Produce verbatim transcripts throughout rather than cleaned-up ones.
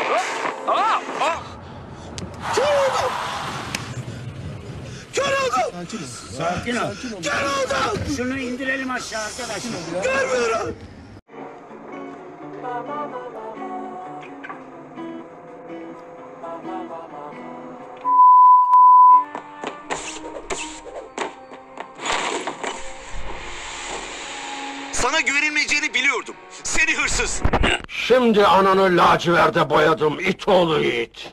Aa! Aa! Kör oldum! Kör oldum! Sakin ol. Sakin ol. Sakin ol. Kör oldum! Şunu indirelim aşağı arkadaşlar. Görmüyorum! Sana güvenilmeyeceğini biliyordum. Seni hırsız. Şimdi ananı laciverde boyadım it oğlu it.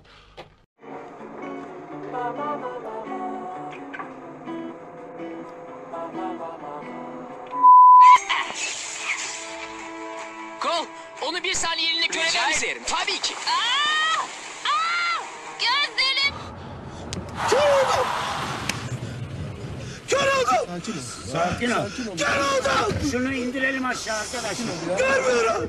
Kol, onu bir saniyeliğine köreler misin? Tabii ki. Aa! Aa! Gözlerim! Kör oldum! Kör oldum! Sakin ol. Sakin ol. Sakin ol. Kör oldum! Şunu indirelim aşağı arkadaşlar. Görmüyorum!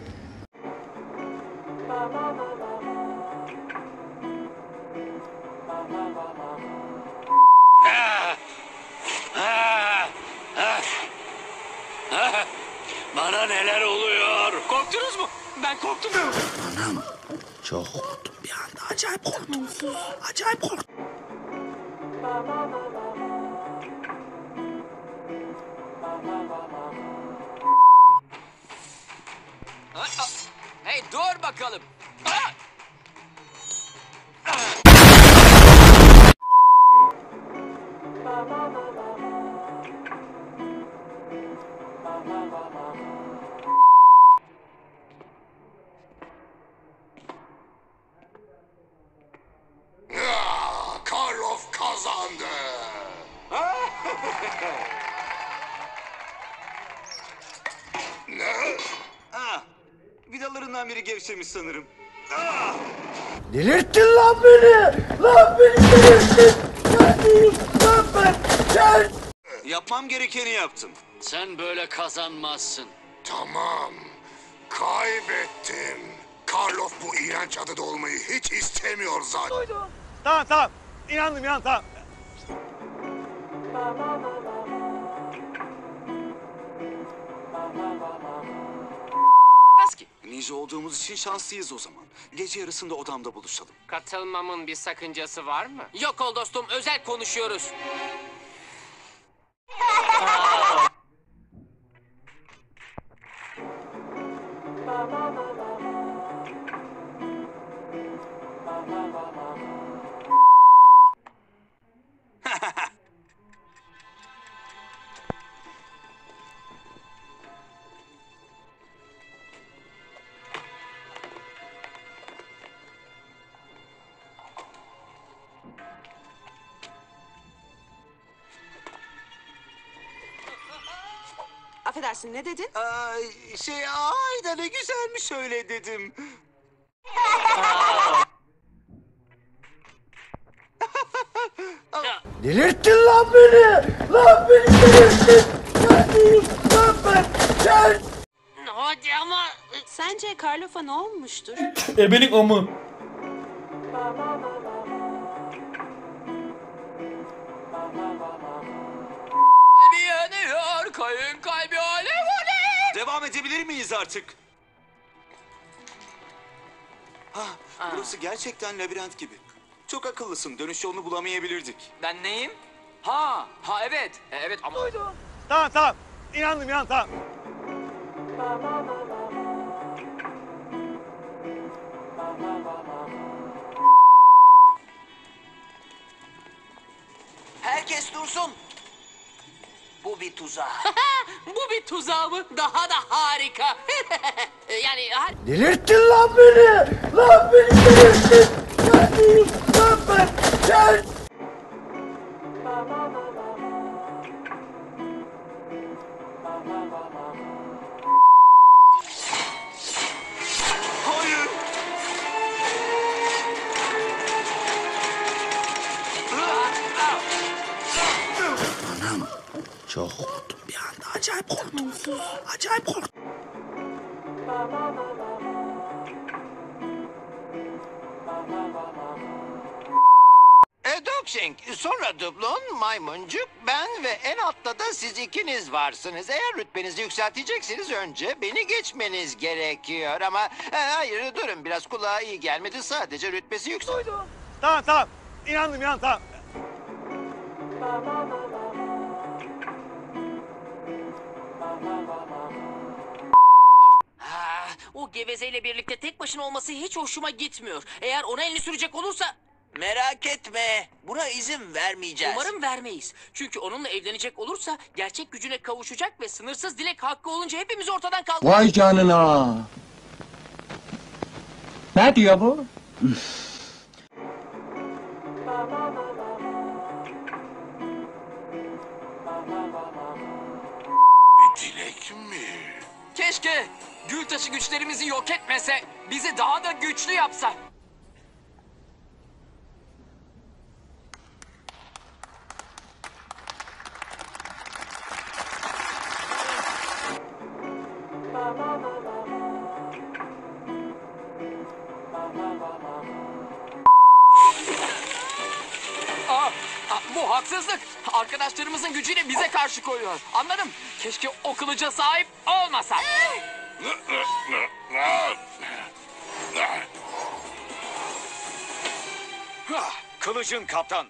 Bana neler oluyor? Korktunuz mu? Ben korktum. Anam çok korktum bir anda. Acayip korktum. Acayip korktum. Ha, aa. Hey dur bakalım. Aa! Karloff kazandı. Ne? Ah, vidalarından biri gevşemiş sanırım. Ah! Delirttin lan beni! Lan beni delirttin! Neredeyim lan ben? Gel! Yapmam gerekeni yaptım. Sen böyle kazanmazsın. Tamam. Kaybettim. Karloff bu iğrenç adada olmayı hiç istemiyor zaten. Tamam tamam. İnandım inan tamam. Bas ki. Ninja olduğumuz için şanslıyız o zaman. Gece yarısında odamda buluşalım. Katılmamın bir sakıncası var mı? Yok ol dostum, özel konuşuyoruz. Affedersin ne dedin? Ay, şey ay da ne güzelmiş öyle dedim. Delirttin lan beni! Lan beni delirttin! Neredeyim lan ben? Gel! Hadi ama... Sence Karloff'a ne olmuştur? Ebelik amı. Kalbi yanıyor, kayın kalbi alev alev. Devam edebilir miyiz artık? Ha, burası gerçekten labirent gibi. Çok akıllısın. Dönüş yolunu bulamayabilirdik. Ben neyim? Ha, ha evet. E, evet ama... Tamam tamam. İnandım inan tamam. Herkes dursun. Bu bir tuzak. Bu bir tuzak mı? Daha da harika. yani... har- Delirttin lan beni! Lan beni delirttin! Neredeyim lan ben? Gel! Hayır. Anam çok korktum bir anda. Acayip korktum. Acayip korktum. Edop Crookshank, sonra Dublon, Maymuncuk, ben ve en altta da siz ikiniz varsınız. Eğer rütbenizi yükseltecekseniz önce beni geçmeniz gerekiyor. Ama e, hayır durun biraz kulağa iyi gelmedi. Sadece rütbesi yüksek. Tamam tamam. İnandım inan tamam. Ah, o gevezeyle birlikte tek başına olması hiç hoşuma gitmiyor. Eğer ona elini sürecek olursa... Merak etme. Buna izin vermeyeceğiz. Umarım vermeyiz. Çünkü onunla evlenecek olursa gerçek gücüne kavuşacak ve sınırsız dilek hakkı olunca hepimiz ortadan kalkacağız. Vay canına. Ne diyor bu? Dilek mi? Keşke gül taşı güçlerimizi yok etmese, bizi daha da güçlü yapsa. Aa, aa, bu haksızlık. Arkadaşlarımızın gücüyle bize karşı koyuyor. Anladım. Keşke o kılıca sahip olmasa. Kılıcın kaptan.